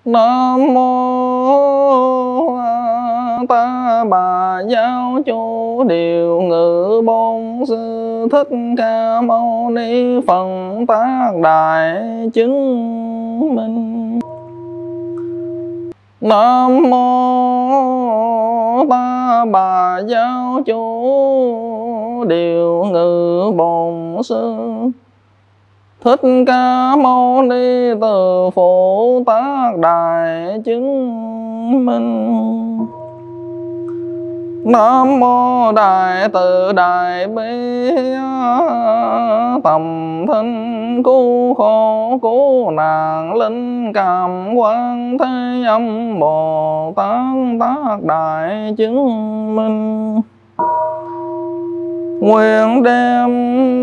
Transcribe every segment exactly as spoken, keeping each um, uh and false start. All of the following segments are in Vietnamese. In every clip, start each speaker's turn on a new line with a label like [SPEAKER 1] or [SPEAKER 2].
[SPEAKER 1] Nam mô Ta Bà Giáo Chủ Điều Ngự Bổn Sư Thích Ca Mâu Ni Phật Tác Đại Chứng Minh. Nam mô Ta Bà Giáo Chủ Điều Ngự Bổn Sư Thích Ca Mâu Ni Từ Phụ Tác Đại Chứng Minh. Nam mô Đại Từ Đại Bi Tầm Thinh Cứu Khổ Cứu Nạn Linh Cảm Quan Thế Âm Bồ Tát Tác Đại Chứng Minh. Nguyện đem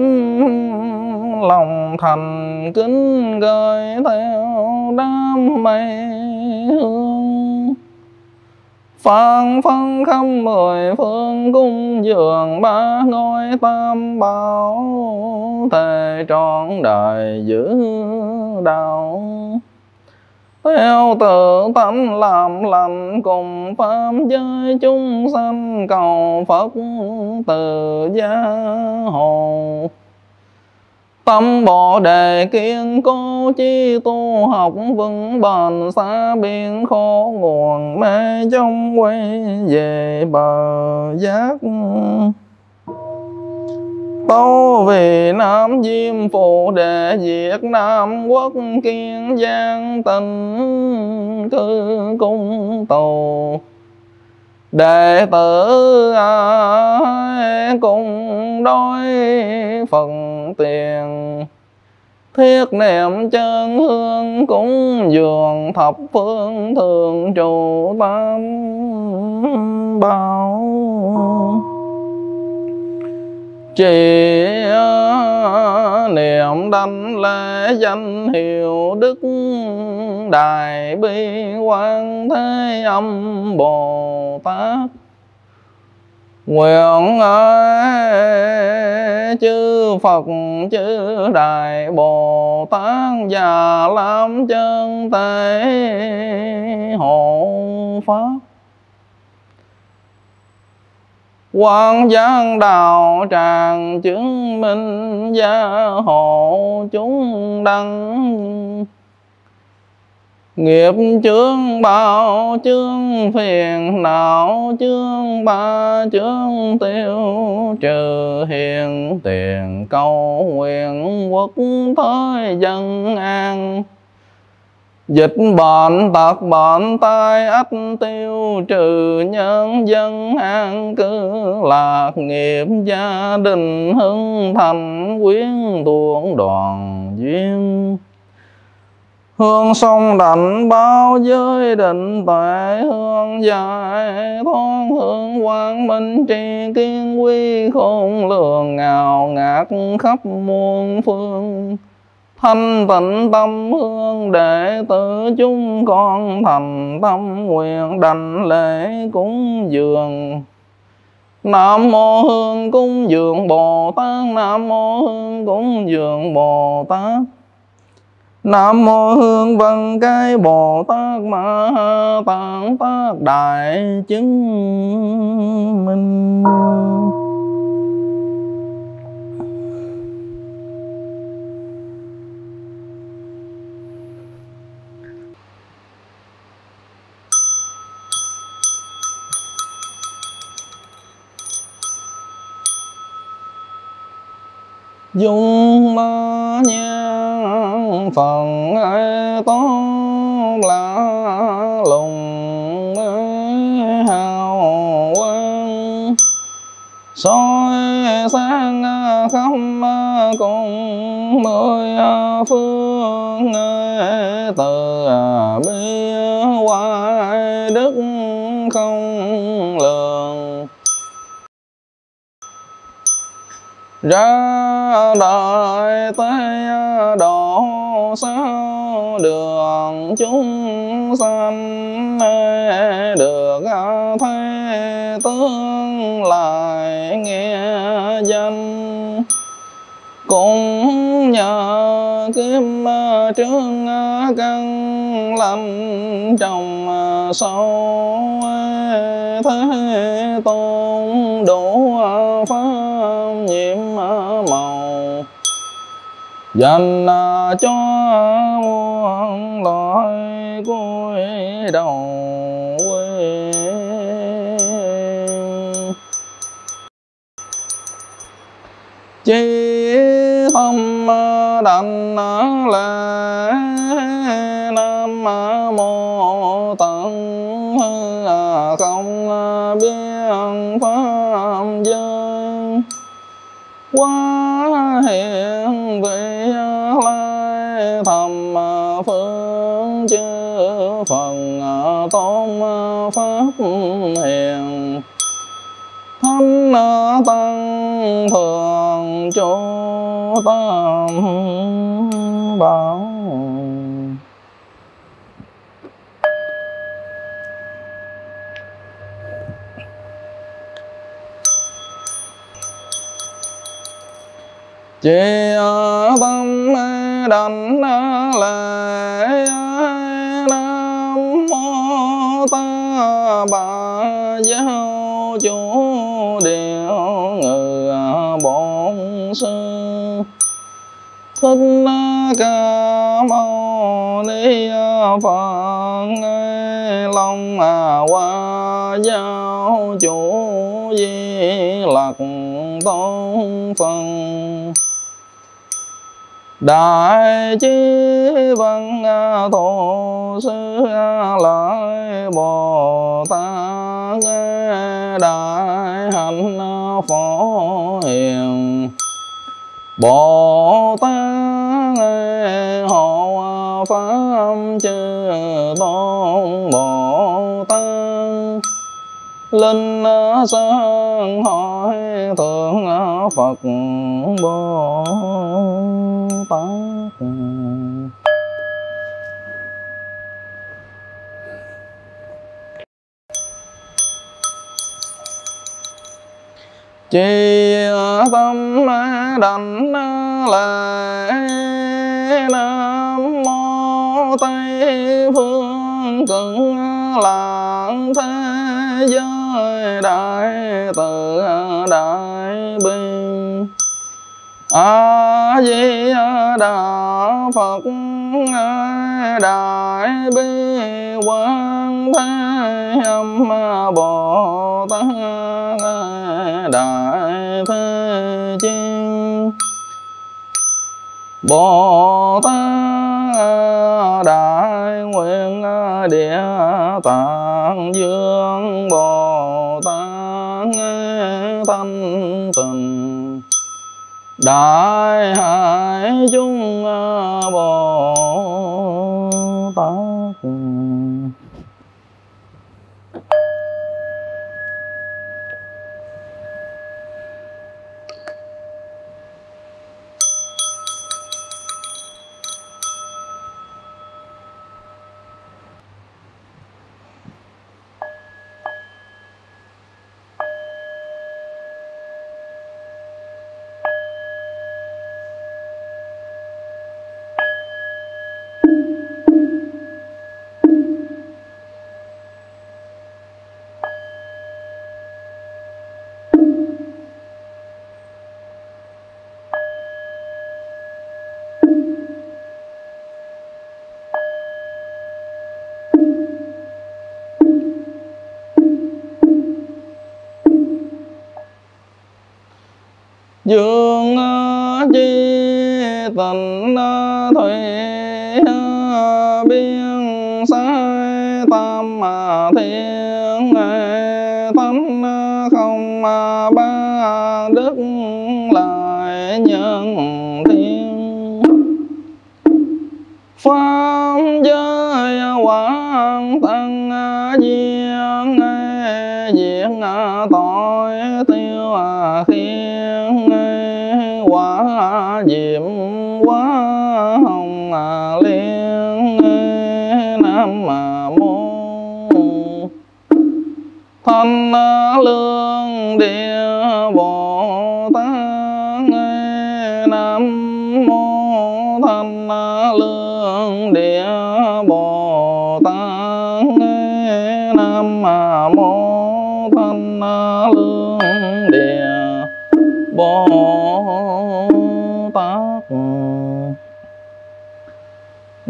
[SPEAKER 1] lòng thành kính gửi theo đám mây hương, phạn phân khắp mười phương cung dường ba ngôi tam bảo, thề trọn đời giữ đạo. Theo tự tánh làm lành cùng pháp giới chúng sanh, cầu Phật từ gia hộ. Tâm Bồ Đề kiên cố chi tu học vững bền, xa biển khổ nguồn mê trong quay về bờ giác. Tâu vì Nam Diêm Phù Đệ Việt Nam Quốc Kiên Giang Tỉnh cư cung tù, đệ tử ai cùng đói phần tiền, thiết niệm chân hương cúng dường thập phương thường trụ tam bảo. Chỉ niệm đảnh lễ danh hiệu Đức Đại Bi Quan Thế Âm Bồ Tát, nguyện ấy chư Phật chư Đại Bồ Tát và làm chân tế hộ pháp, quang giảng đạo tràng chứng minh gia hộ chúng đăng. Nghiệp chướng bao chướng phiền não, chướng ba chướng tiêu trừ, hiện tiền cầu nguyện quốc thế dân an. Dịch bệnh tật bệnh tai ách tiêu trừ, nhân dân an cư lạc nghiệp, gia đình hưng thành quyến tuồng đoàn duyên. Hương sông đảnh bao giới định tuệ, hương dài thoáng hương quang minh tri kiến quy khôn lường, ngào ngạt khắp muôn phương. Thanh tịnh tâm hương đệ tử chúng con thành tâm nguyện đảnh lễ cúng dường. Nam mô Hương cúng dường Bồ Tát, Nam mô Hương cúng dường Bồ Tát. Nam mô Hương Văn Cái Bồ Tát Ma Tát Tác Đại Chứng Minh. Dung ma nhang phần ai tốt là lùng hào quang, soi sáng khắp cùng mười phương, từ bi hoài đức không lường. Ra đời tới độ sao đường chúng sanh, được thấy tướng lại nghe danh. Cũng nhờ kim trương căn lanh trong sâu thế tôn đủ pháp nhiễm màu dành cho muôn loài cúi đầu quê chi tâm đảnh lễ nam mô tận không biên pháp giới quá hiện vị lai thầm phương chư phần tôn pháp hiền thánh tăng thường trụ tam bảo chỉ tâm đảnh lễ nam mô ta bà giáo chủ điều ngự bổn sư thích ca mâu ni phật long hoa giáo chủ di lặc tôn phần đại trí văn thổ sư lợi bồ tát đại hạnh phổ hiền bồ tát hộ pháp chư tôn bồ tát linh sơn hỏi thượng Phật Bồ Tát chi tâm đảnh lễ nam mô Tây phương cực lạc thế giới đại từ đại bi a di đà Phật đại bi quán thế âm bồ tát đại thế chí bồ tát đại nguyện địa tạng vương bồ tát thanh tịnh đại hải chúng bồ tát dương chi tình thủy biên sai tam thiên thánh không ba đức lại nhân thiên pháp giới quảng tăng duyên diện tội tiêu khiến quả diệm quá hồng liên nam mô thanh lương địa bồ tát nam mô thanh lương địa bồ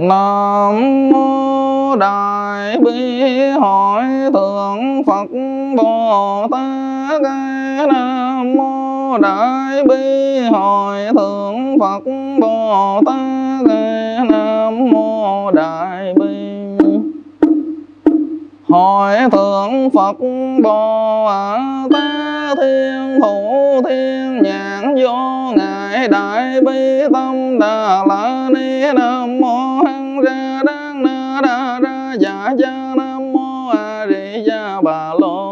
[SPEAKER 1] Nam mô Đại Bi Hội Thượng Phật Bồ Tát. Nam mô Đại Bi Hội Thượng Phật Bồ Tát. Nam mô Đại Bi Hội Thượng Phật Bồ Tát. Thiên Thủ Thiên Nhãn Vô Ngại Đại Bi Tâm Đà La Ni. Nam mô Hằng Ra Đăng Na Đa Ra Dạ Cha. Nam mô A Di Đà Bà Lô.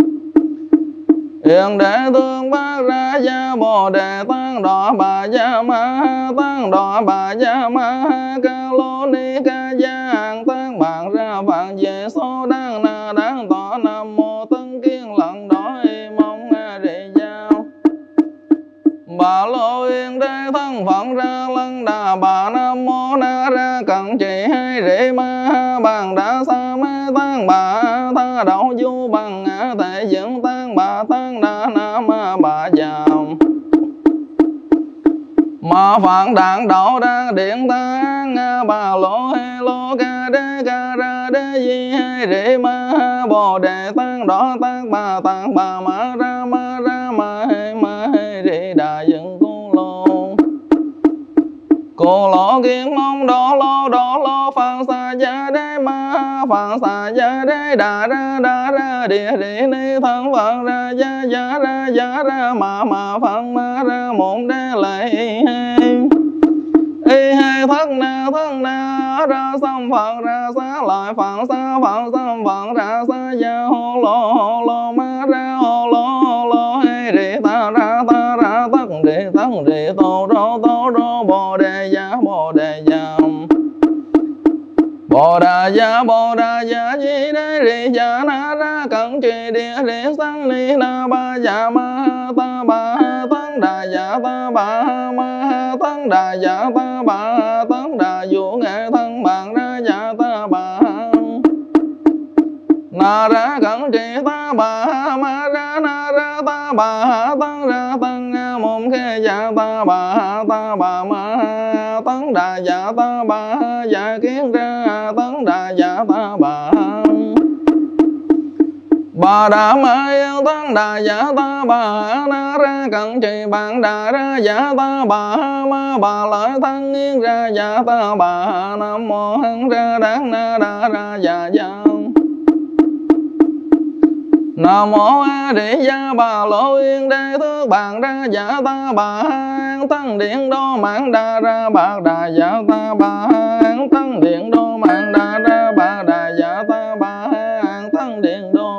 [SPEAKER 1] Hiện Đệ Tương Bát Ra Gia Bồ Đề Tăng Đọa Bà Gia Ma Tăng Đọa Bà Gia Ma Ca Lô Ni Ca Gia Hằng Tăng Bạn Ra Bạn Về Số Đăng Na Đăng Tọa. Nam mô Tân Kiên Lận Đỏ Y Mong A Di Đà Bà Lô Yên Đế Thân Phận Ra Lăng Đà Bà. Nam mô Na Ra Cận Trì Hai Rị Ma Bằng Đa Sa Ma Tăng Bà Tha Đậu Du Bằng Ngã Tệ Dựng Tăng Bà Tăng Đà Nam Bà Giàm Ma Phạn Đạn Đậu Đa Điện Tăng Bà Lô Hê Lô Ca Đế Ca Ra Đế Di Hai Rị Ma Bồ Đề Tăng Đỏ Tăng Bà Tăng Bà Ma Ra Ma Ra Ma Hê Ma Hê Rị Đà Dựng Cô Lô Cô Lô Kiên Mong Đô Lô Đô Lô Phạn Xà Gia Đế Ma Phạn Xà Gia Đế Đà Ra Đà Ra Địa Rị Ni Thân Phận Ra Gia Gia Ra Gia Ra Ma Ma Phạn Ma Ra Môn Đế Lệ Y Hai Thất Na Thất Na Ra Xăm Phật Ra Xá Lợi Phạn Xá Phạn Xăm Phật Ra Xá Gia Hô Lô Hô Lô Ma Ra Hô Lô Hô Lô Hê Rị Ta Ra Ta Ra Tất Rị Tất Rị Tô Rô Tô Rô Bồ Đề Gia Bồ Đề Gia Bồ Đà Gia Bồ Đà Gia Di Đế Rị Gia Na Ra Cận Trì Địa Rị Sang Ni Na Ba Gia Ma Ta Ba Tấn Đà Gia Ta Ba Ma Tấn Đà Gia Ta Ba Tấn Đà Vũ Nghệ Thân Bạn Ra Gia Ta Ba Na Ra Cận Trì Ta Ba Ma Ra Na Ra Ta Ba Tấn Ra Tân Môn Khê Gia Ta Ba Ta Ba Ma Tấn Đà Gia Ta Ba Gia Kiến Ra Tấn Đà Gia Ta Ba Bà Đà Ma Yên Tấn Đà Gia Ta Ba Na Ra Cận Trì Bạn Đà Ra Gia Ta Ba Ma Bà Lợi Thân Yên Ra Gia Ta Ba Nam mô Hằng Ra Đăng Na Đà Ra Dạ Gia Nam mô A Di Đà Bà Lô Yên Đế Thước Bạn Ra Dạ Ta Bà An Tân Điện Đô Mạng Đà Ra Bạc Đà Dạ Ta Bà An Tân Điện Đô Mạng Đà Ra Bạc Đà Dạ Ta Bà An Tân Điện Đô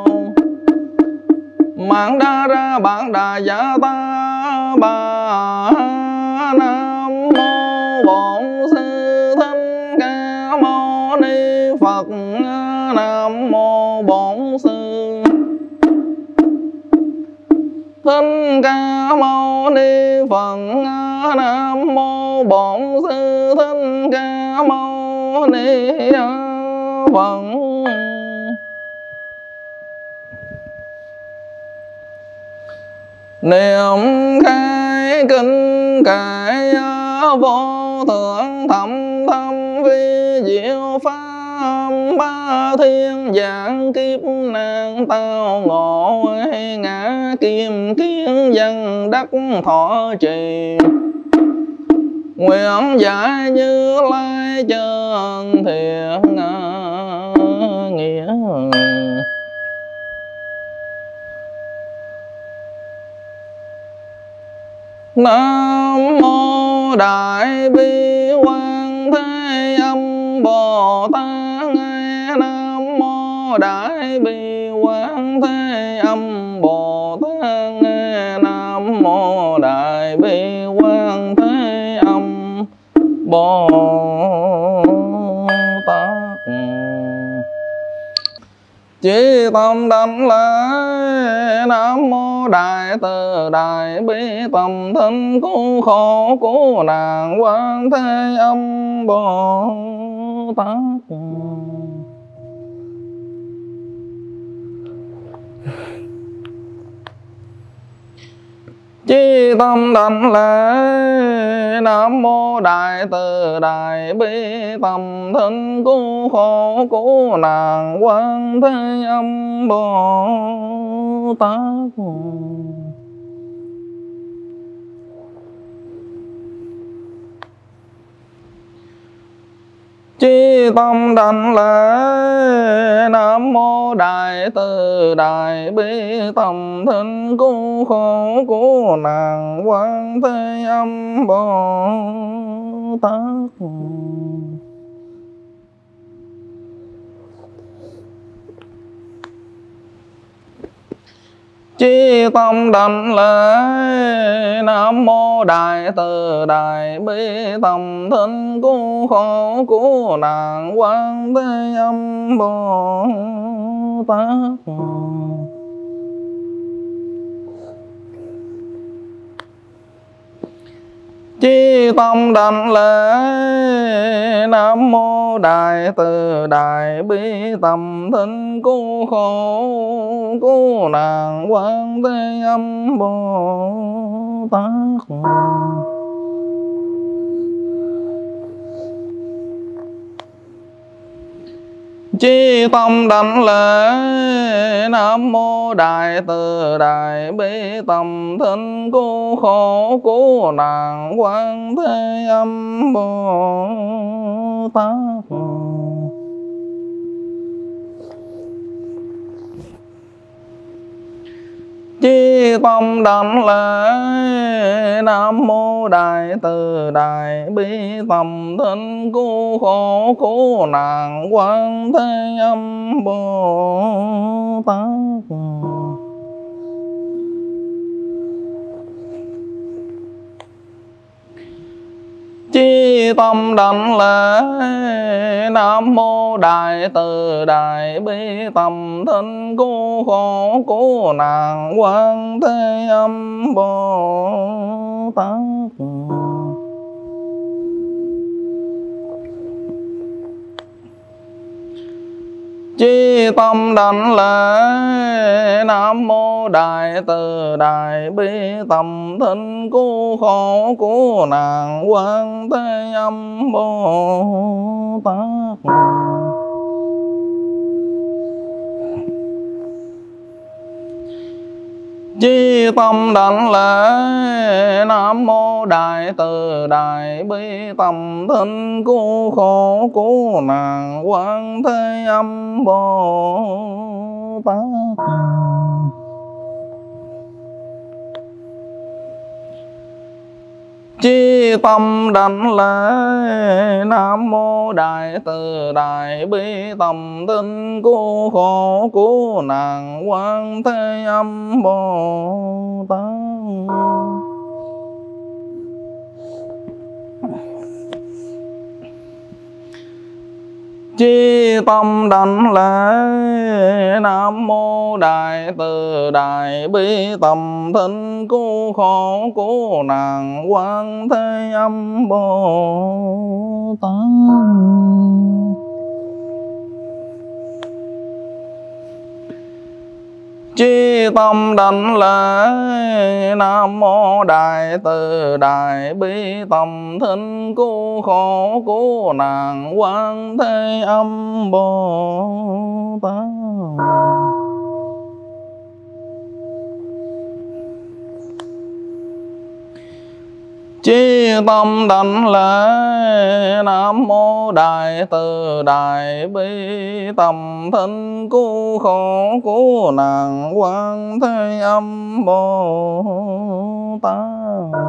[SPEAKER 1] Mạng Đà Ra Bạc Đà Dạ Ta Bà. Nam mô Bổn Sư Thích Ca Mâu Ni Phật. Nam mô Bổn Sư Thích Ca Mâu Ni Phật. Nam mô Bổn Sư Thích Ca Mâu Ni Phật. Niệm khai kinh cải vô thượng thâm thâm vi diệu pháp ba thiên giảng kiếp nạn tao ngộ ngã kim kiến dân đắc thọ trì nguyện giải Như Lai chân thiện nghĩa. Nam mô Đại Bi Quang Thế Âm Bồ Tát. Nam mô Đại Bi Quang Thế Âm Bồ Tát. Nam mô Đại Bi Quang Thế Âm Bồ Tát. Chí tâm đảnh lễ Nam mô Đại Từ Đại Bi Tâm Thinh Cứu Khổ Cứu Nạn Quang Thế Âm Bồ Tát. Chí tâm đảnh lễ Nam mô Đại Từ Đại Bi Tâm Thinh Cứu Khổ Cứu Nạn Quan Thế Âm Bồ Tát. Chí tâm đảnh lễ Nam mô Đại Từ Đại Bi Tâm Thinh Cứu Khổ Cứu Nạn Quan Thế Âm Bồ Tát. Chí tâm đảnh lễ Nam mô Đại Từ Đại Bi Tâm Thinh Cứu Khổ Cứu Nạn Quan Thế Âm Bồ Tát. Chí tâm đảnh lễ Nam mô Đại Từ Đại Bi Tâm Thinh Cứu Khổ Cứu Nạn Quan Thế Âm Bồ Tát. Chí tâm đảnh lễ Nam mô Đại Từ Đại Bi Tâm Thinh Cứu Khổ Cứu Nạn Quan Thế Âm Bồ Tát. Chí tâm đảnh lễ Nam mô Đại Từ Đại Bi Tâm Thinh Cứu Khổ Cứu Nạn Quan Thế Âm Bồ Tát. Chí tâm đảnh lễ Nam mô Đại Từ Đại Bi Tâm Thinh Cứu Khổ Cứu Nạn Quan Thế Âm Bồ Tát. Chí tâm đảnh lễ Nam mô Đại Từ Đại Bi Tâm Thinh Cứu Khổ Cứu Nạn Quan Thế Âm Bồ Tát. Chí tâm đảnh lễ Nam mô Đại Từ Đại Bi Tâm Thinh Cứu Khổ Cứu Nạn Quan Thế Âm Bồ Tát. Chí tâm đảnh lễ Nam mô Đại Từ Đại Bi Tâm Thinh Cứu Khổ Cứu Nạn Quan Thế Âm Bồ Tát. Chí tâm đảnh lễ Nam mô Đại Từ Đại Bi Tâm Thinh Cứu Khổ Cứu Nạn Quan Thế Âm Bồ Tát. Chí tâm đảnh lễ Nam mô Đại Từ Đại Bi Tâm Thinh Cứu Khổ Cứu Nạn Quan Thế Âm Bồ Tát. Chí tâm đảnh lễ Nam mô Đại Từ Đại Bi Tâm Thinh Cứu Khổ Cứu Nạn Quan Thế Âm Bồ Tát.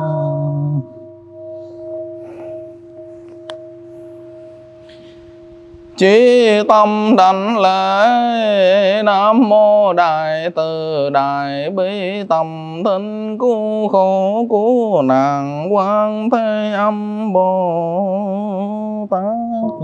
[SPEAKER 1] Chí tâm đảnh lễ Nam mô Đại Từ Đại Bi Tâm Thinh Cứu Khổ Cứu Nạn Quan Thế Âm Bồ Tát.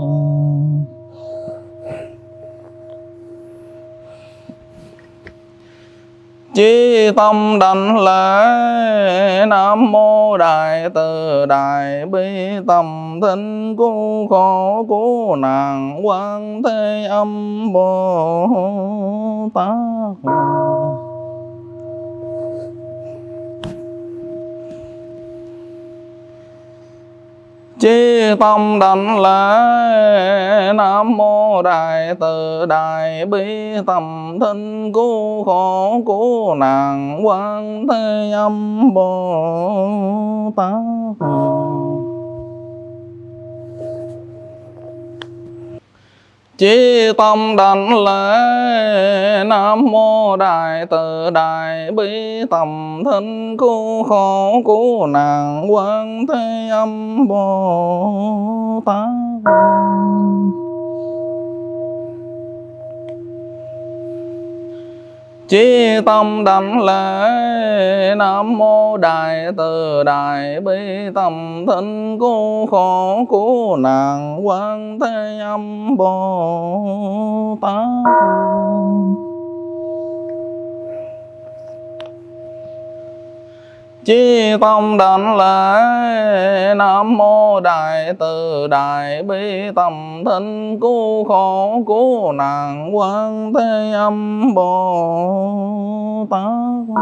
[SPEAKER 1] Chí tâm đảnh lễ Nam mô Đại Từ Đại Bi Tâm Thinh Cứu Khổ Cứu Nạn Quan Thế Âm Bồ Tát. Chí tâm đảnh lễ Nam mô Đại Từ Đại Bi Tâm Thinh Cứu Khổ Cứu Nạn Quan Thế Âm Bồ Tát. Chí tâm đảnh lễ Nam mô Đại Từ Đại Bi Tâm Thinh Cứu Khổ Cứu Nạn Quan Thế Âm Bồ Tát. Chí tâm đảnh lễ Nam mô Đại Từ Đại Bi Tâm Thinh Cứu Khổ Cứu Nạn Quan Thế Âm Bồ Tát. Chí tâm đảnh lễ Nam mô Đại Từ Đại Bi Tâm Thinh Cứu Khổ Cứu Nạn Quan Thế Âm Bồ Tát.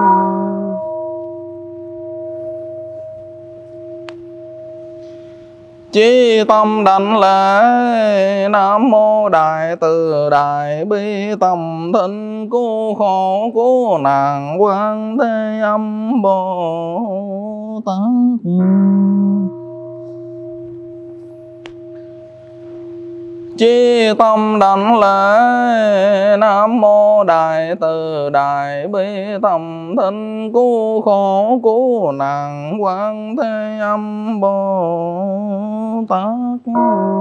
[SPEAKER 1] Chí tâm đảnh lễ Nam mô Đại Từ Đại Bi Tâm Thinh Cứu Khổ Cứu Nạn Quan Thế Âm Bồ Tát. Chí tâm đảnh lễ Nam mô Đại Từ Đại Bi Tâm Thinh Cứu Khổ Cứu Nạn Quan Thế Âm Bồ Tát.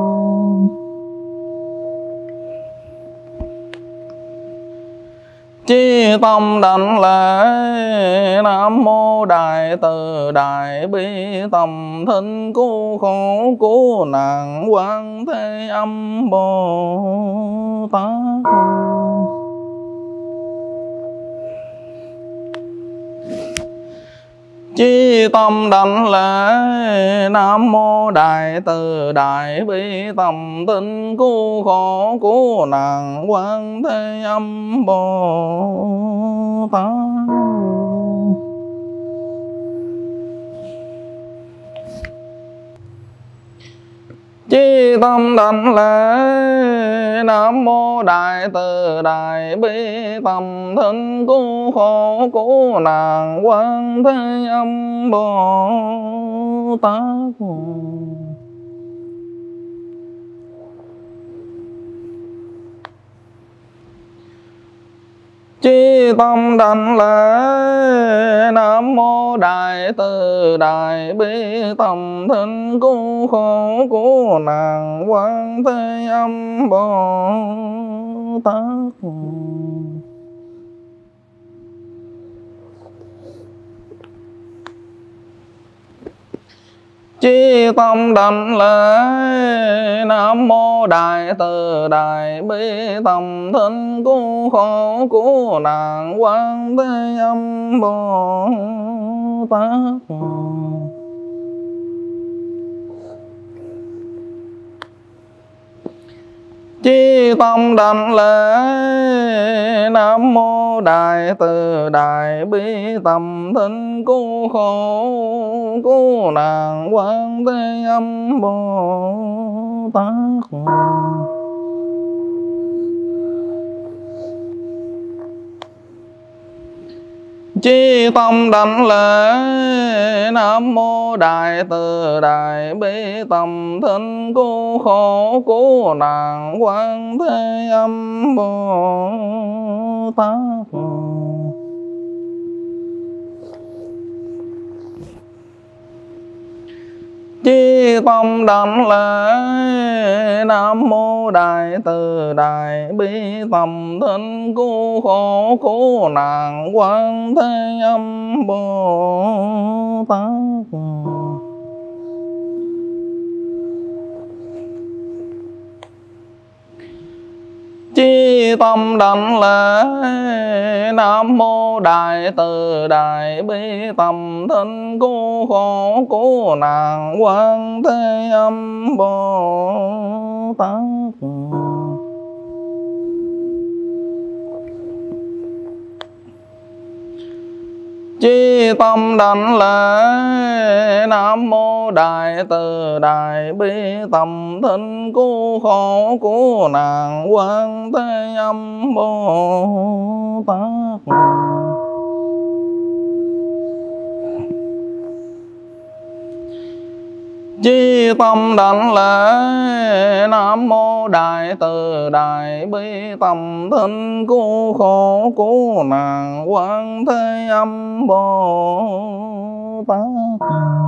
[SPEAKER 1] Chí tâm đảnh lễ Nam mô Đại Từ Đại Bi Tâm Thinh Cứu Khổ Cứu Nạn Quan Thế Âm Bồ Tát. Chí tâm đảnh lễ Nam mô Đại Từ Đại Bi Tâm Thinh Cứu Khổ Cứu Nạn Quan Thế Âm Bồ Tát. Chí tâm đảnh lễ Nam mô Đại Từ Đại Bi Tâm Thinh Cứu Khổ Cứu Nạn Quan Thế Âm Bồ Tát. Chí tâm đảnh lễ Nam mô Đại Từ Đại Bi Tâm Thinh Cứu Khổ Cứu Nạn Quan Thế Âm Bồ Tát. Chí tâm đảnh lễ Nam mô Đại Từ Đại Bi Tâm Thinh Cứu Khổ Cứu Nạn Quan Thế Âm Bồ Tát. Chí tâm đảnh lễ Nam mô Đại Từ Đại Bi Tâm Thinh Cứu Khổ Cứu Nạn Quan Thế Âm Bồ Tát. Chí tâm đảnh lễ Nam mô Đại Từ Đại Bi Tâm Thinh Cứu Khổ Cứu Nạn Quan Thế Âm Bồ Tát. Chí tâm đảnh lễ Nam mô Đại Từ Đại Bi Tâm Thinh Cứu Khổ Cứu Nạn Quan Thế Âm Bồ Tát. Chí tâm đảnh lễ Nam mô Đại Từ Đại Bi Tâm Thinh Cứu Khổ Cứu Nạn Quan Thế Âm Bồ Tát. Chí tâm đảnh lễ Nam mô Đại Từ Đại Bi Tâm Thinh Cứu Khổ Cứu Nạn Quan Thế Âm Bồ Tát. Chí tâm đảnh lễ Nam mô Đại Từ Đại Bi Tâm Thinh Cứu Khổ Cứu Nạn Quan Thế Âm Bồ Tát.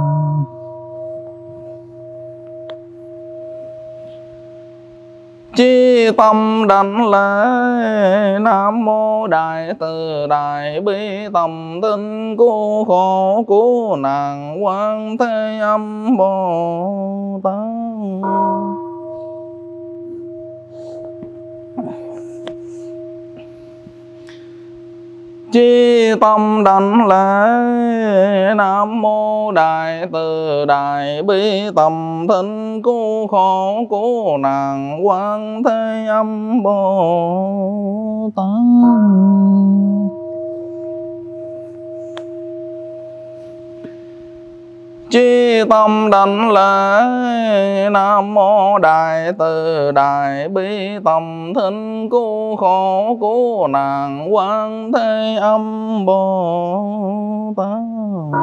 [SPEAKER 1] Chí tâm đảnh lễ Nam mô Đại Từ Đại Bi Tâm Thinh Cứu Khổ Cứu Nạn Quan Thế Âm Bồ Tát. Chí tâm đảnh lễ Nam mô Đại Từ Đại Bi Tâm Thinh Cứu Khổ Cứu Nạn Quan Thế Âm Bồ Tát. Chí tâm đảnh lễ Nam mô Đại Từ Đại Bi Tâm Thinh Cứu Khổ Cứu Nạn Quan Thế Âm Bồ Tát.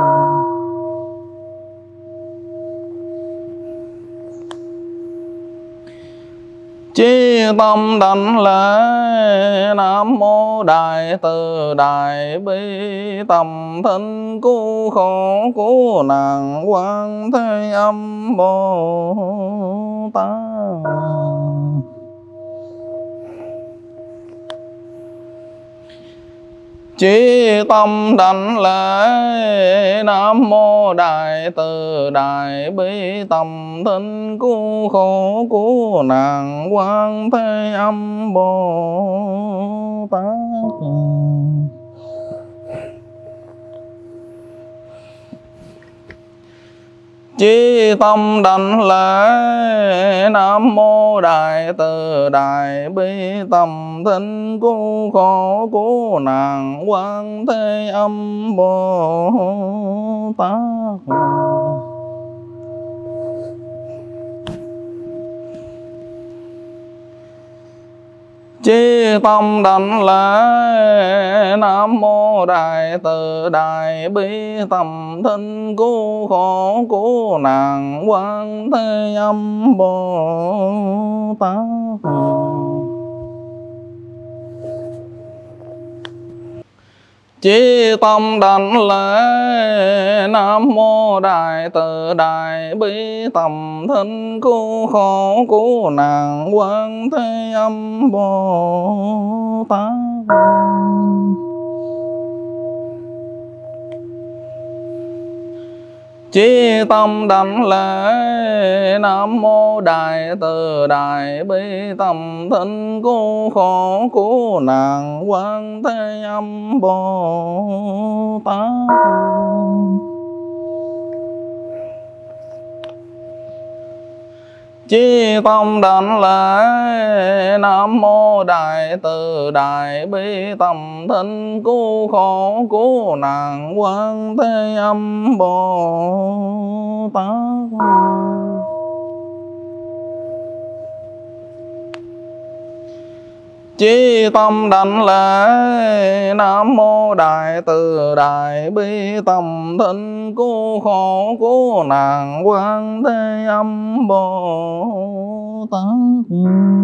[SPEAKER 1] Chí tâm đảnh lễ Nam mô Đại Từ Đại Bi Tâm Thinh Cứu Khổ Cứu Nạn Quan Thế Âm Bồ Tát. Chí tâm đảnh lễ Nam mô Đại Từ Đại Bi Tâm Thinh Cứu Khổ Cứu Nạn Quan Thế Âm Bồ Tát. Chí tâm đảnh lễ Nam mô Đại Từ Đại Bi Tâm Thinh Cứu Khổ Cứu Nạn Quan Thế Âm Bồ Tát. Chí tâm đảnh lễ Nam mô Đại Từ Đại Bi Tâm Thinh Cứu Khổ Cứu Nạn Quan Thế Âm Bồ Tát. Chí tâm đảnh lễ Nam mô Đại Từ Đại Bi Tâm Thinh Cứu Khổ Cứu Nạn Quan Thế Âm Bồ Tát. Chí tâm đảnh lễ Nam mô Đại Từ Đại Bi Tâm Thinh Cứu Khổ Cứu Nạn Quan Thế Âm Bồ Tát. Chí tâm đảnh lễ Nam mô Đại Từ Đại Bi Tâm Thinh Cứu Khổ Cứu Nạn Quan Thế Âm Bồ Tát. Chí tâm đảnh lễ Nam mô Đại Từ Đại Bi Tâm Thinh Cứu Khổ Cứu Nạn Quan Thế Âm Bồ Tát.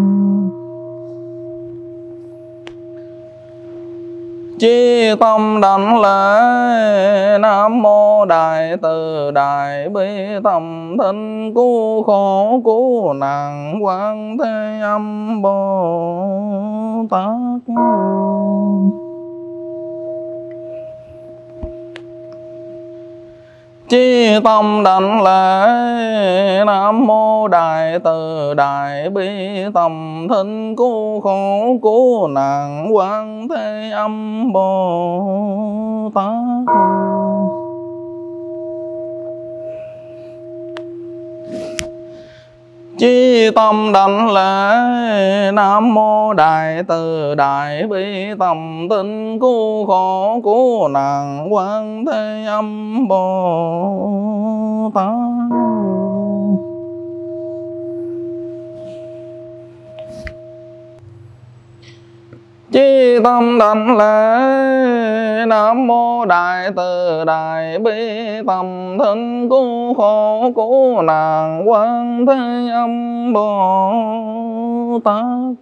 [SPEAKER 1] Chí tâm đảnh lễ Nam mô Đại Từ Đại Bi Tâm Thinh Cứu Khổ Cứu Nạn Quan Thế Âm Bồ Tát. Chí tâm đảnh lễ Nam mô Đại Từ Đại Bi Tâm Thinh Cứu Khổ Cứu Nạn Quan Thế Âm Bồ Tát. Chí tâm đảnh lễ Nam mô Đại Từ Đại Bi Tâm Tinh Cứu Khổ Cứu Nạn Quan Thế Âm Bồ Tát. Chí tâm đảnh lễ Nam mô Đại Từ Đại Bi Tâm Tinh Cứu Khổ Cứu Nạn Quan Thế Âm Bồ Tát.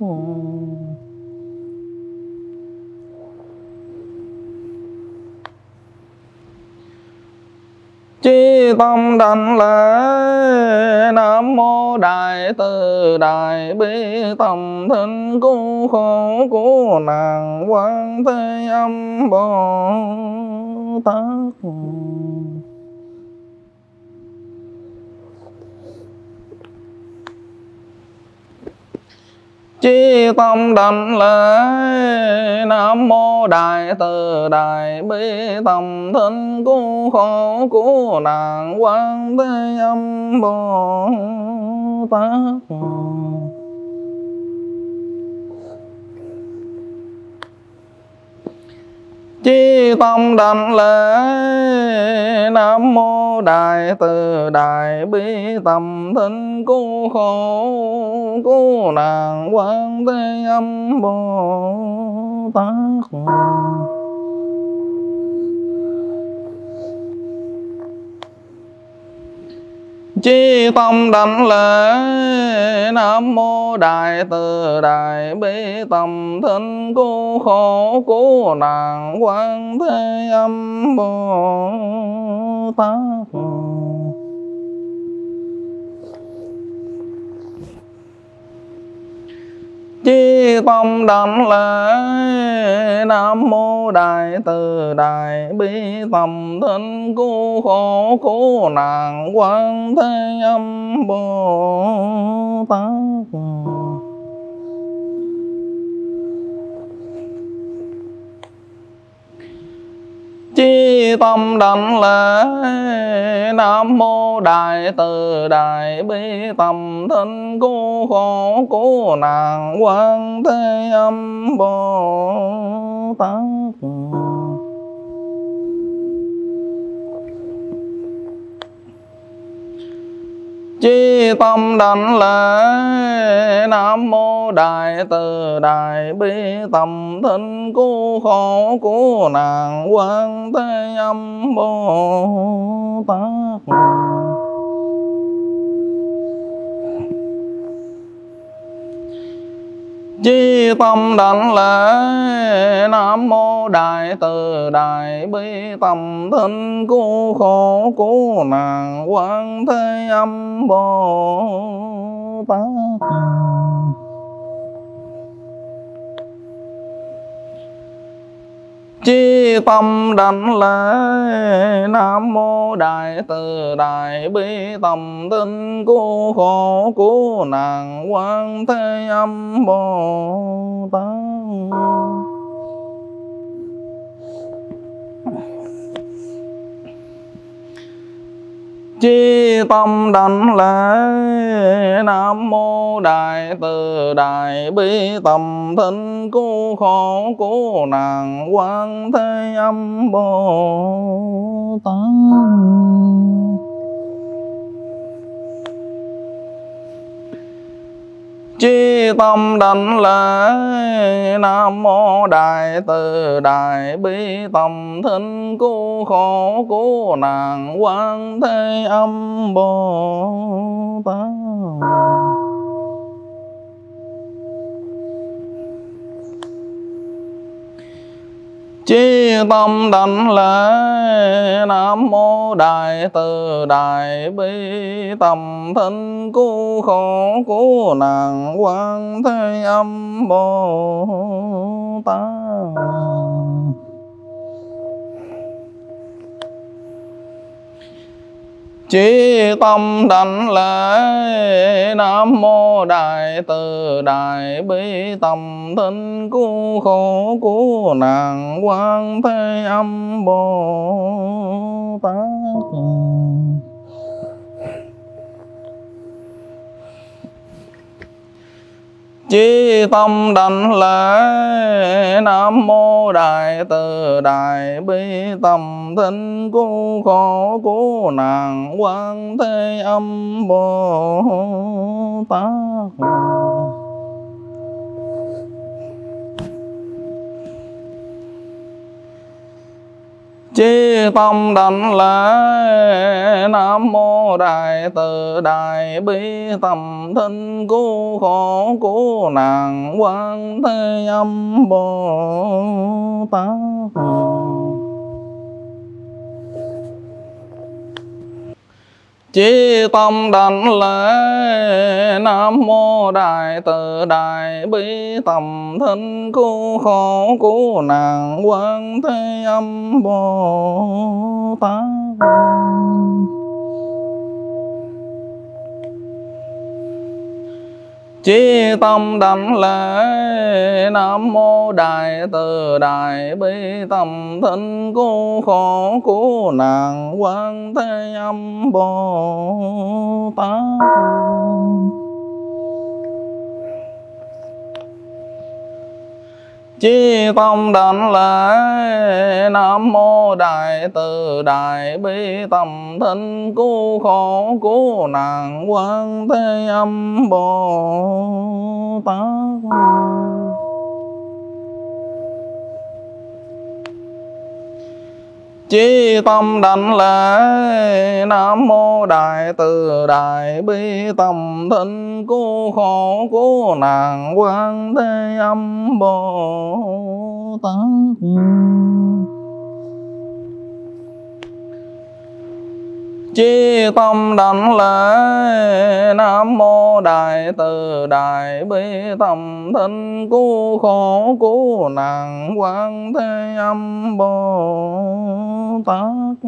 [SPEAKER 1] Chí tâm đảnh lễ Nam mô Đại Từ Đại Bi Tâm Tinh Cứu Khổ Cứu Nạn Quan Thế Âm Bồ Tát. Chí tâm đảnh lễ Nam mô Đại Từ Đại Bi Tâm Tinh Cứu Khổ Cứu Nạn Quan Thế Âm Bồ Tát. Chí tâm đảnh lễ Nam mô Đại Từ Đại Bi Tâm Tinh Cứu Khổ Cứu Nạn Quan Thế Âm Bồ Tát. Chí tâm đảnh lễ Nam mô Đại Từ Đại Bi Tâm Tinh Cứu Khổ Cứu Nạn Quan Thế Âm Bồ Tát. Chí tâm đảnh lễ Nam mô Đại Từ Đại Bi Tâm Tinh Cứu Khổ Cứu Nạn Quan Thế Âm Bồ Tát. Chí tâm đảnh lễ Nam mô Đại Từ Đại Bi Tâm Tinh Cứu Khổ Cứu Nạn Quan Thế Âm Bồ Tát. Chí tâm đảnh lễ Nam mô Đại Từ Đại Bi Tâm Tinh Cứu Khổ Cứu Nạn Quan Thế Âm Bồ Tát. Chí tâm đảnh lễ Nam mô Đại Từ Đại Bi Tâm Tinh Cứu Khổ Cứu Nạn Quan Thế Âm Bồ Tát. Chí tâm đảnh lễ Nam mô Đại Từ Đại Bi Tâm Tinh Cứu Khổ Cứu Nạn Quan Thế Âm Bồ Tát. Chí tâm đảnh lễ Nam mô Đại Từ Đại Bi Tâm Tinh Cứu Khổ Cứu Nạn Quan Thế Âm Bồ Tát. Chí tâm đảnh lễ Nam mô Đại Từ Đại Bi Tâm Tinh Cứu Khổ Cứu Nạn Quan Thế Âm Bồ Tát. Chí tâm đảnh lễ Nam mô Đại Từ Đại Bi Tâm Tinh Cứu Khổ Cứu Nạn Quan Thế Âm Bồ Tát. Chí tâm đảnh lễ Nam mô Đại Từ Đại Bi Tâm Tinh Cứu Khổ Cứu Nạn Quan Thế Âm Bồ Tát. Chí tâm đảnh lễ. Nam mô Đại Từ Đại Bi Tâm Thinh Cứu Khổ Cứu Nạn Quan Thế Âm Bồ Tát. Chí tâm đảnh lễ. Nam mô Đại Từ Đại Bi Tâm Thinh Cứu Khổ Cứu Nạn Quan Thế Âm Bồ Tát. Chí tâm đảnh lễ. Nam mô Đại Từ Đại Bi Tâm Thinh Cứu Khổ Cứu Nạn Quan Thế Âm Bồ Tát. Chí tâm đảnh lễ. Nam mô Đại Từ Đại Bi Tâm Thinh Cứu Khổ Cứu Nạn Quan Thế Âm Bồ Tát. Chí tâm đảnh lễ. Nam mô Đại Từ Đại Bi Tâm Thinh Cứu Khổ Cứu Nạn Quan Thế Âm Bồ Tát. Chí tâm đảnh lễ. Nam mô Đại Từ Đại Bi Tâm Thinh Cứu Khổ Cứu Nạn Quan Thế Âm Bồ Tát. Chí tâm đảnh lễ. Nam mô Đại Từ Đại Bi Tâm Thinh Cứu Khổ Cứu Nạn Quan Thế Âm Bồ Tát.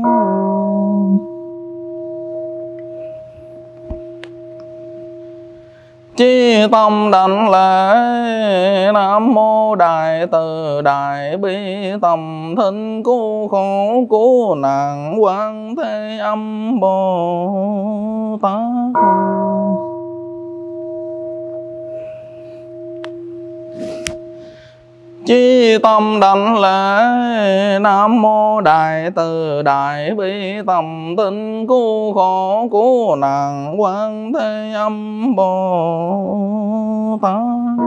[SPEAKER 1] Chí tâm đảnh lễ. Nam mô Đại Từ Đại Bi Tâm Thinh Cứu Khổ Cứu Nạn Quan Thế Âm Bồ Tát. Chí tâm đảnh lễ. Nam mô Đại Từ Đại Bi Tâm Thinh Cứu Khổ Cứu Nạn Quan Thế Âm Bồ Tát.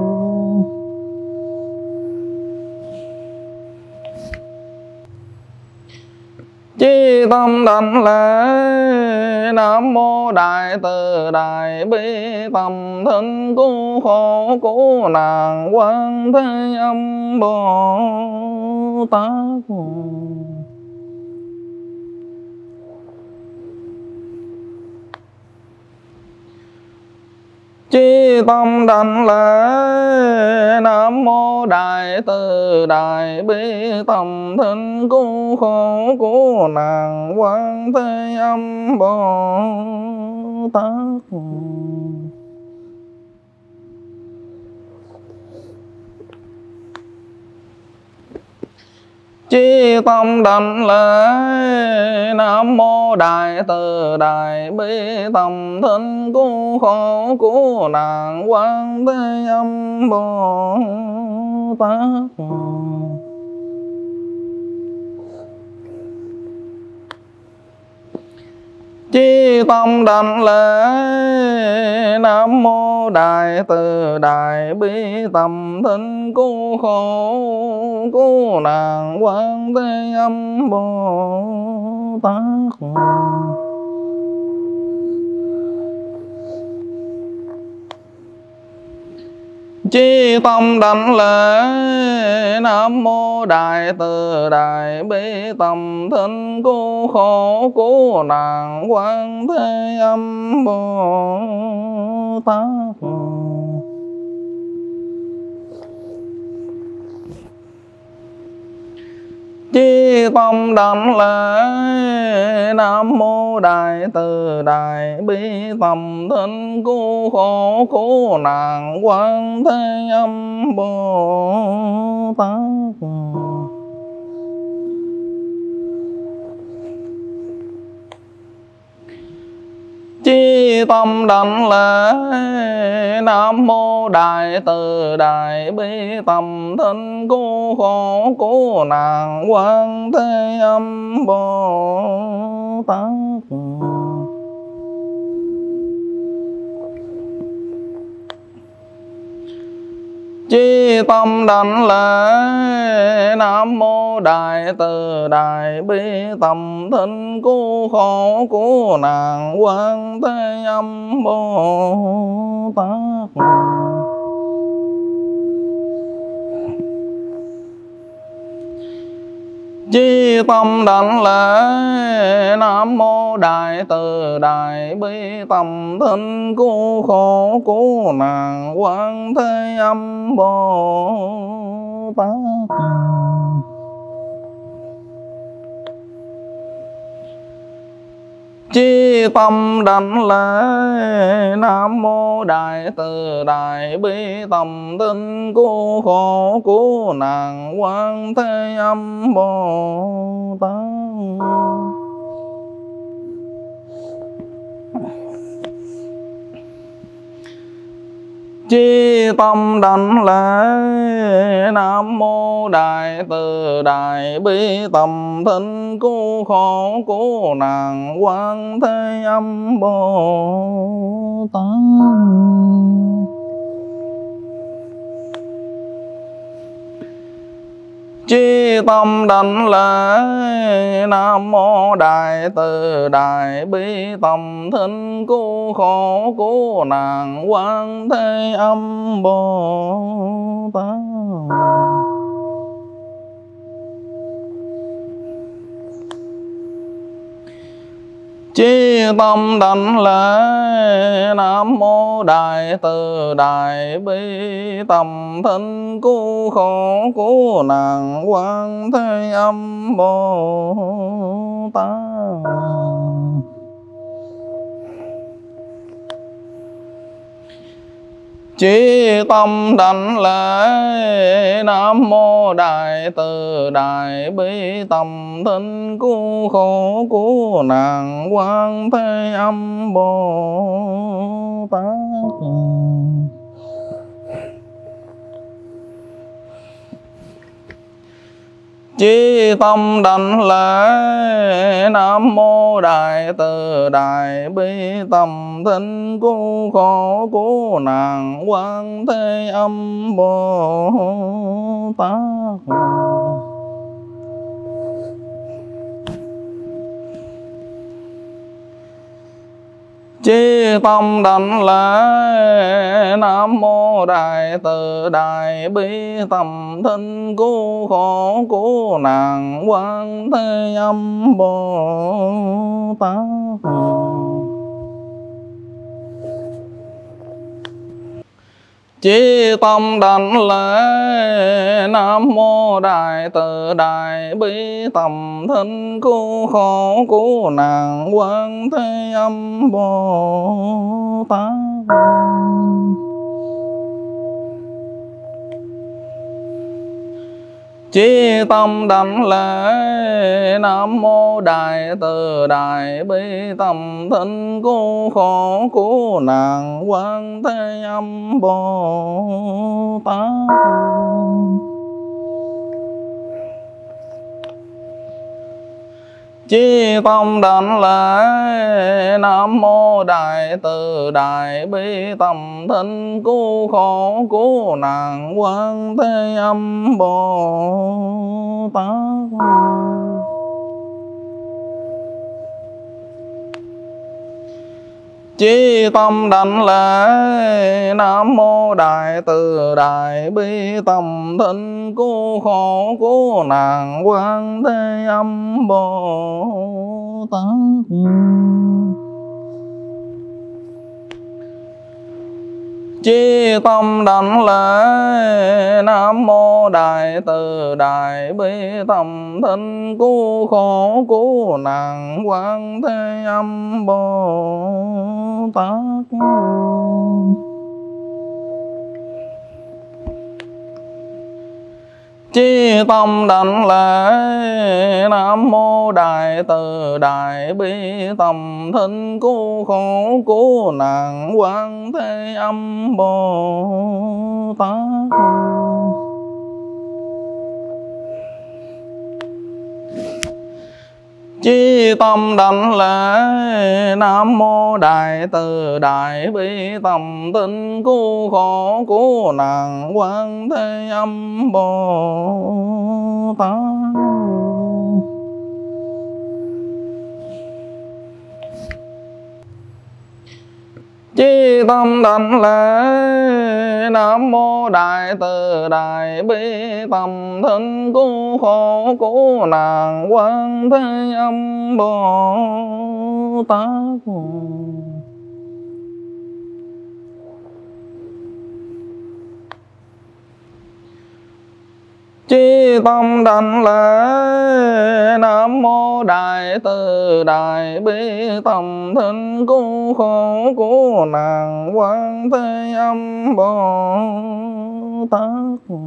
[SPEAKER 1] Chí tâm đảnh lễ. Nam mô Đại Từ Đại Bi Tâm Thinh Cứu Khổ Cứu Nạn Quan Thế Âm Bồ Tát. Chí tâm đảnh lễ. Nam mô Đại Từ Đại Bi Tâm Thinh Cứu Khổ Cứu Nạn Quan Thế Âm Bồ Tát. Chí tâm đảnh lễ. Nam mô Đại Từ Đại Bi Tâm Thinh Cứu Khổ Cứu Nạn Quan Thế Âm Bồ Tát. Chí tâm đảnh lễ. Nam mô Đại Từ Đại Bi Tâm Thinh Cứu Khổ Cứu Nạn Quan Thế Âm Bồ Tát. Chí tâm đảnh lễ. Nam mô Đại Từ Đại Bi Tâm Thinh Cứu Khổ Cứu Nạn Quan Thế Âm Bồ Tát. Chí tâm đảnh lễ. Nam mô Đại Từ Đại Bi Tâm Thinh Cứu Khổ Cứu Nạn Quan Thế Âm Bồ Tát. Chí Chí tâm đảnh lễ Nam mô Đại Từ Đại Bi Tâm Thinh Cứu Khổ Cứu Nạn Quan Thế Âm Bồ Tát. Chí tâm đảnh lễ Nam mô Đại Từ Đại Bi Tâm Thinh Cứu Khổ Cứu Nạn Quan Thế Âm Bồ Tát. Chí tâm đảnh lễ Nam mô Đại Từ Đại Bi Tâm Thinh Cứu Khổ Cứu Nạn Quan Thế Âm Bồ Tát. Chí tâm đảnh lễ Nam mô Đại Từ Đại Bi Tâm Thinh Cứu Khổ Cứu Nạn Quan Thế Âm Bồ Tát. Chí tâm đảnh lễ Nam mô Đại Từ Đại Bi Tâm Thinh Cứu Khổ Cứu Nạn Quan Thế Âm Bồ Tát. Chí tâm đảnh lễ Nam mô Đại Từ Đại Bi Tâm Thinh Cứu Khổ Cứu Nạn Quan Thế Âm Bồ Tát. Chí tâm đảnh lễ Nam mô Đại Từ Đại Bi Tâm Thinh Cứu Khổ Cứu Nạn Quan Thế Âm Bồ Tát. Chí tâm đảnh lễ Nam mô Đại Từ Đại Bi Tâm Thinh Cứu Khổ Cứu Nạn Quan Thế Âm Bồ Tát. Chí tâm đảnh lễ Nam mô Đại Từ Đại Bi Tâm Thinh Cứu Khổ Cứu Nạn Quan Thế Âm Bồ Tát. Chí tâm đảnh lễ Nam mô Đại Từ Đại Bi Tâm Thinh Cứu Khổ Cứu Nạn Quan Thế Âm Bồ Tát. Chí tâm đảnh lễ Nam mô Đại Từ Đại Bi Tâm Thinh Cứu Khổ Cứu Nạn Quan Thế Âm Bồ Tát. Chí tâm đảnh lễ Nam mô Đại Từ Đại Bi Tâm Thinh Cứu Khổ Cứu Nạn Quan Thế Âm Bồ Tát. Chí tâm đảnh lễ Nam mô Đại Từ Đại Bi Tâm Thinh Cứu Khổ Cứu Nạn Quan Thế Âm Bồ Tát. Chí tâm đảnh lễ Nam mô Đại Từ Đại Bi Tâm Thinh Cứu Khổ Cứu Nạn Quan Thế Âm Bồ Tát. Chí tâm đảnh lễ Nam mô Đại Từ Đại Bi Tâm Thinh Cứu Khổ Cứu Nạn Quan Thế Âm Bồ Tát. Chí tâm đảnh lễ Nam mô Đại Từ Đại Bi Tâm Thinh Cứu Khổ Cứu Nạn Quan Thế Âm Bồ Tát. Chí tâm đảnh lễ Nam mô Đại Từ Đại Bi Tâm Thinh Cứu Khổ Cứu Nạn Quan Thế Âm Bồ Tát. Chí tâm đảnh lễ Nam mô Đại Từ Đại Bi Tâm Thinh Cứu Khổ Cứu Nạn Quan Thế Âm Bồ Tát. Chí tâm đảnh lễ Nam mô Đại Từ Đại Bi Tâm Thinh Cứu Khổ Cứu Nạn Quan Thế Âm Bồ Tát.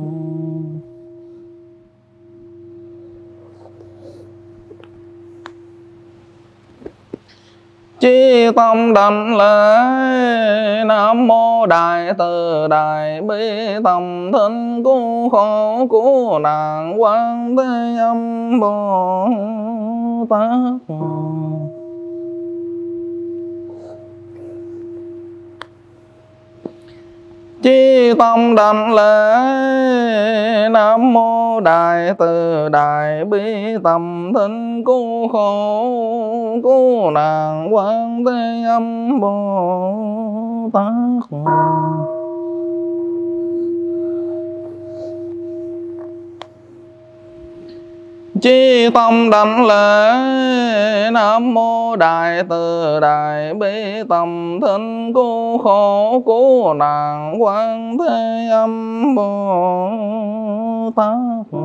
[SPEAKER 1] Chí tâm đảnh lễ Nam mô Đại Từ Đại Bi Tâm Thinh Cứu Khổ Cứu Nạn Quan Thế Âm Bồ Tát. Chí tâm đảnh lễ Nam mô Đại Từ Đại Bi Tâm Thinh Cứu Khổ Cứu Nạn Quan Thế Âm Bồ Tát. Chí tâm đảnh lễ Nam mô Đại Từ Đại Bi Tâm Thinh Cứu Khổ Cứu Nạn Quan Thế Âm Bồ Tát.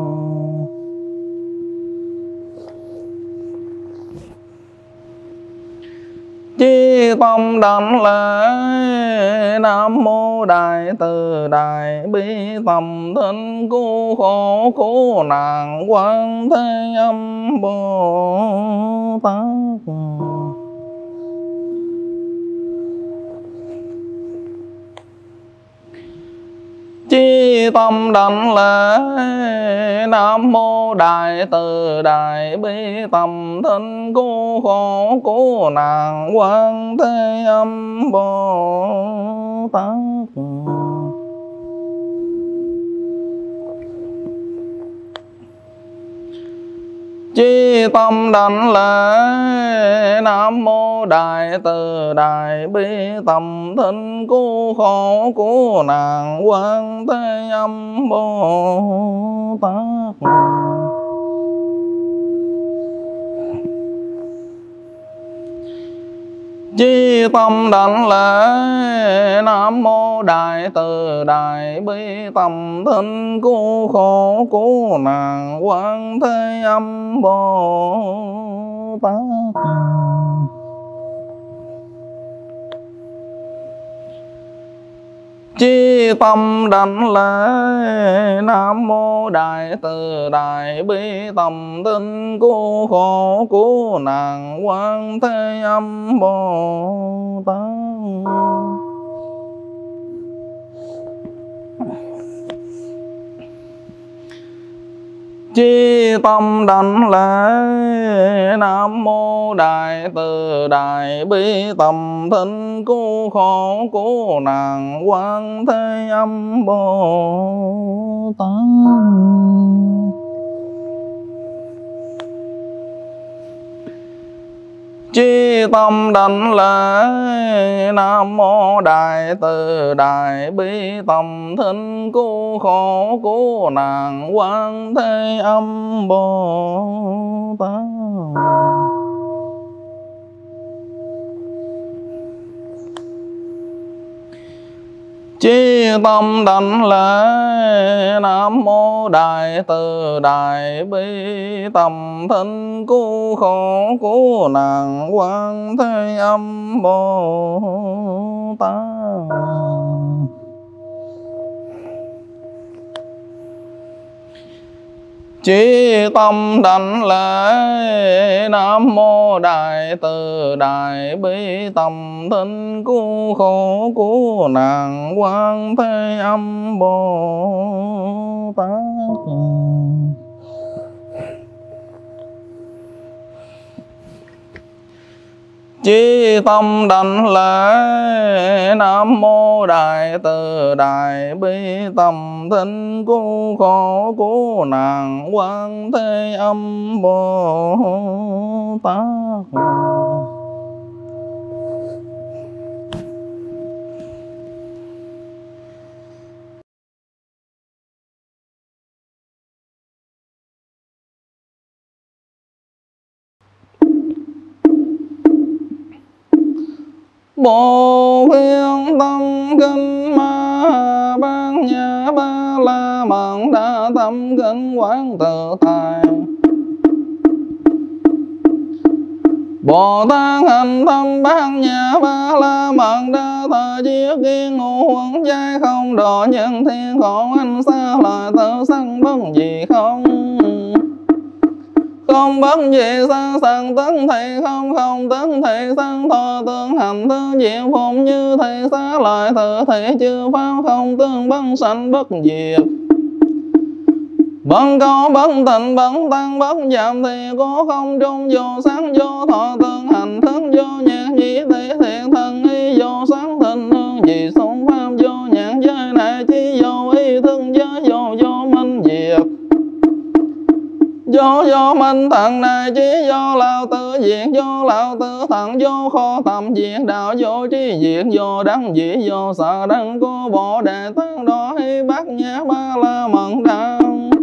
[SPEAKER 1] Chí tâm đảnh lễ Nam mô Đại Từ Đại Bi Tâm Thinh Cứu Khổ Cứu Nạn Quan Thế Âm Bồ Tát. Chí tâm đảnh lễ Nam mô Đại Từ Đại Bi Tâm Thinh Cứu Khổ Cứu Nạn Quan Thế Âm Bồ Tát. Chí tâm đảnh lễ Nam mô Đại Từ Đại Bi Tâm Thinh Cứu Khổ Cứu Nạn Quan Thế Âm Bồ Tát. Chí tâm đảnh lễ Nam mô Đại Từ Đại Bi Tâm Thinh Cứu Khổ Cứu Nạn Quan Thế Âm Bồ Tát. Chí tâm đảnh lễ Nam mô Đại Từ Đại Bi Tâm Thinh Cứu Khổ Cứu Nạn Quan Thế Âm Bồ Tát. Chí tâm đảnh lễ Nam mô Đại Từ Đại Bi Tâm Thinh Cứu Khổ Cứu Nạn Quan Thế Âm Bồ Tát. Chí tâm đảnh lễ Nam mô Đại Từ Đại Bi Tâm Thinh Cứu Khổ Cứu Nạn Quan Thế Âm Bồ Tát. Chí tâm đảnh lễ Nam mô Đại Từ Đại Bi Tâm Thinh Cứu Khổ Cứu Nạn Quan Thế Âm Bồ Tát. Chí tâm đảnh lễ Nam mô Đại Từ Đại Bi Tâm Thinh Cứu Khổ Cứu Nạn Quan Thế Âm Bồ Tát. Chí tâm đảnh lễ Nam mô Đại Từ Đại Bi Tâm Thinh Cứu Khổ Cứu Nạn Quan Thế Âm Bồ Tát. Bồ Phiên Tâm Kinh Ma Ban Nhã Ba La Mật Đa Tâm Kinh Quán Tự Tại. Bồ Tát hành tâm Ban Nhã Ba La Mật Đa Thời Chiết Kiên Ngũ Huẩn Giai Không Độ Nhân Thiên Khổ Anh Xa Lời Tự Sanh Bất Gì Không. Không bất dị sang sẵn tấn thị không không tấn thị sang thọ tương hành tương diệu phụng như thị xá lợi tự thị chư pháp không tương bất sanh bất diệt. Bất câu bất tịnh bất tăng bất giảm thì có không trung vô sáng vô thọ tương hành thức vô nhạc nhĩ thị thiện thần y vô sáng thịnh hương dị sống pháp vô nhạc giới này chi vô ý thức giới vô vô minh diệt. Do do minh thần này chí do lao tự diệt do lao tự thần do kho tầm diệt đạo do trí diệt do đắng dị do sợ đắng có bộ đề tăng đó hi bát nhã ba la mật đa.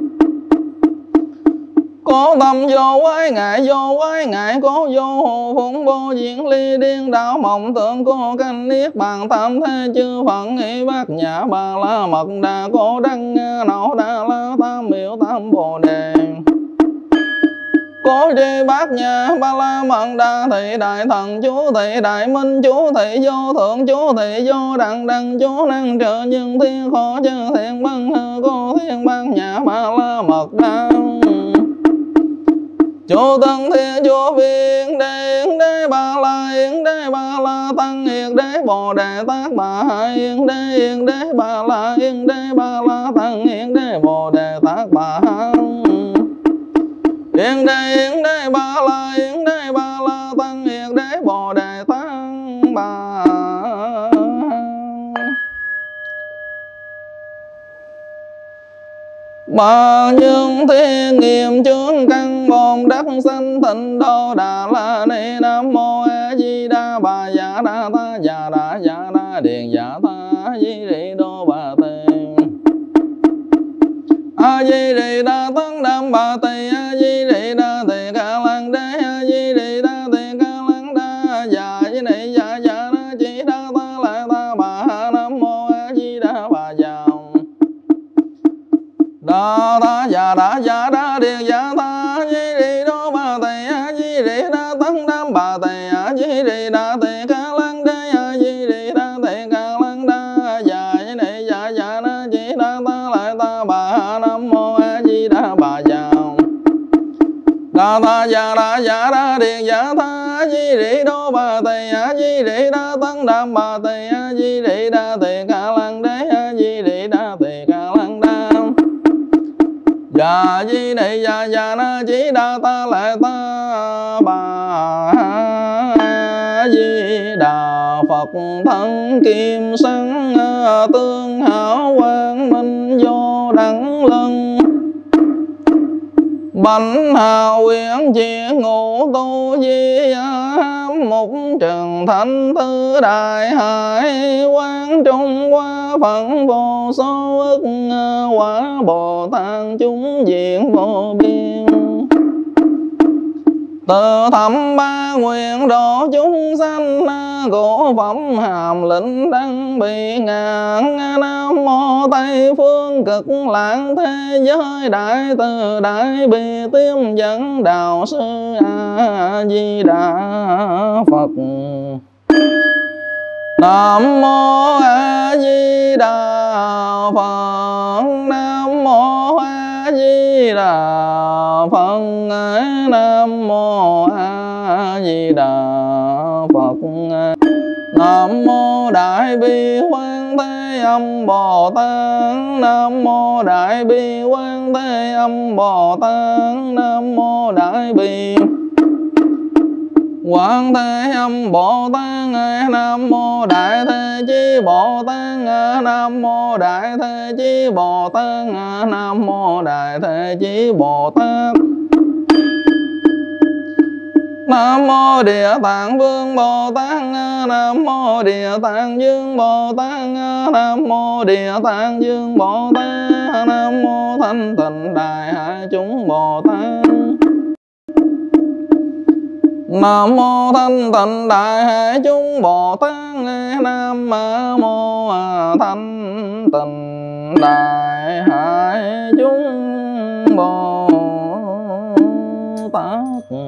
[SPEAKER 1] Có tâm vô quái ngại vô quái ngại có vô hồ phụng vô diễn ly điên đạo mộng tượng có canh niết bàn tam thế chư Phật hi bát nhã ba la mật đa có đăng nậu đa la tam miệu tam bồ đề. Có tri bát nhã ba la mật đa thị đại thần chú thị đại minh chú thị vô thượng chú thị vô đẳng đẳng chú năng trợ nhân thiên khó chư thiện băng hư có thiên bát nhã ba la mật đa. Chú tân thiên chú viên đế yến đế ba la yến đế ba la tăng yết đế bồ đề tát bà yến đế yến đế ba la yến đế ba la tăng yết đế bồ đề tát bà. Yến đế yến đế ba la yến đế ba la tăng yết đế bồ đề tăng bà. Bà nhân thiên nghiêm chướng căn bồn đắc sanh thịnh đô đà la ni. Nam mô A Di Đà Bà Dạ Đà Ta Dạ Đà Dạ Đà Điện Dạ Ta Di Rị Đô Bà Tê. A Di Rị Đà Tăng Đam Bà Tê A Di Rị Đà Tê Ca Lăng Đế A Di Rị Đà Tê Ca Lăng Đa Dạ Di Nị Dạ Dạ Đà Chỉ Đà Ta Lại Ta Bà. Nam mô A Di Đà Bà Dạ Đà Ta Dạ Đà Dạ Đà Điện Dạ Ta Di Rị Đô Bà Tê A Di Rị Đà Tăng Đam Bà Tê A Di Rị Đà Tê Ca Lăng Đế A Di Rị Đà Tê Ca Lăng Đa Dạ Di Nị Dạ Dạ Đà Chỉ Đà Ta Lại Ta Bà. Nam mô A Di Đà Bà Dạ Đà Ta Dạ Đà Dạ Đà Điện Dạ Ta Di Rị Đô Bà Tê A Di Rị Đà Tăng Đam Bà Tê A Di Rị Đà Tê Ca Lăng Đế A Di Rị Đà Tê Ca Lăng Đa Dạ Di Nị Dạ Dạ Đà Chỉ Đà Ta Lại Ta Bà. Di Đà Phật thân kim sáng tương hảo quang minh vô đẳng lân. Bánh hào quyển chia ngũ tu di ám mục trần thánh thứ đại hải quán trung qua phận vô số ức quả Bồ Tát chúng diện vô biên. Từ thẩm ba nguyện độ chúng sanh cổ phẩm hàm lĩnh đăng bị ngàn. Nam mô Tây phương cực lạc thế giới đại từ đại bi tiêm dẫn đạo sư A Di Đà Phật. Nam mô A Di Đà Phật. Nam mô A Di Đà Phật. Nam mô A Di Đà Phật. Nam mô Đại Bi Quán Thế Âm Bồ Tát. Nam mô Đại Bi Quán Thế Âm Bồ Tát. Nam mô Đại Bi Quán Thế Âm Bồ Tát. Nam mô Đại Thế Chí Bồ Tát. Nam mô Đại Thế Chí Bồ Tát. Nam mô Đại Thế Chí Bồ Tát. Nam mô Địa Tạng Vương Bồ Tát. Nam mô Địa Tạng Dương Bồ Tát. Nam mô Địa Tạng Dương Bồ Tát. Nam mô Thanh Tịnh Đại Hải Chúng Bồ Tát. Nam mô Thanh Tịnh Đại Hải Chúng Bồ Tát. Nam mô Thanh Tịnh Đại Hải Chúng Bồ Tát.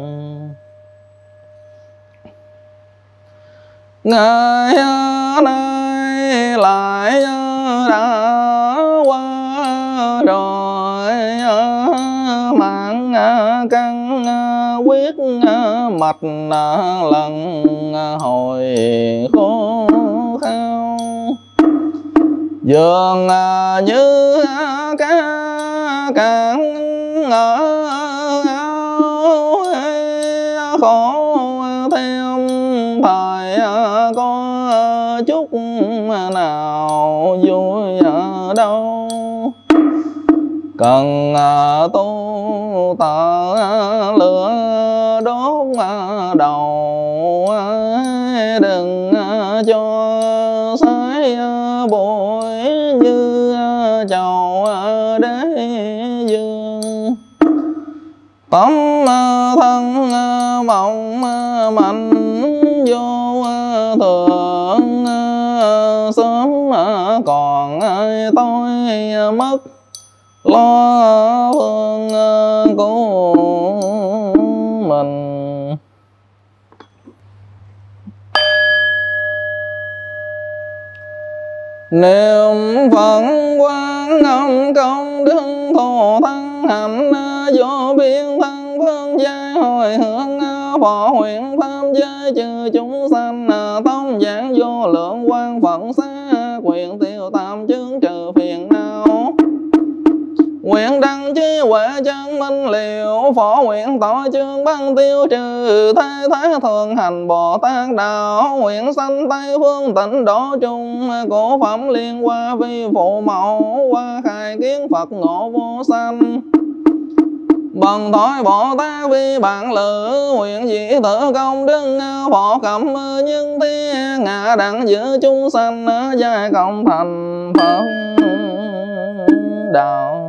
[SPEAKER 1] Ngày nay lại đã qua rồi, mạng căn quyết mạch lần hồi khô khao. Dường như cá cạn ở áo khổ thêm thời có chút nào vui ở đâu. Cần tu tờ lửa đốt đầu, đừng cho sái bụi như chầu đế dương. Tấm thân mộng mạnh vô thường, sớm còn tôi mất lo phương của mình. Niệm Phật Quan Âm công đức thù thắng hạnh, vô biên thân phương giai hồi hướng, phò nguyện tham giới trừ chúng sanh, thông giảng vô lượng quan Phật xá, quyền tiêu tam chướng trừ phiền não. Nguyện đăng trí huệ chân minh liệu, phổ nguyện tỏ chương băng tiêu trừ thế thái thường hành Bồ Tát đạo. Nguyện sanh Tây phương tịnh độ chung, cổ phẩm liên hoa vi phụ mẫu, qua khai kiến Phật ngộ vô sanh. Bằng thói Bồ Tát vi bản lự, nguyện dị tự công đức phổ cẩm nhân thiên, ngã đặng giữ chúng sanh giai cộng thành Phật đạo.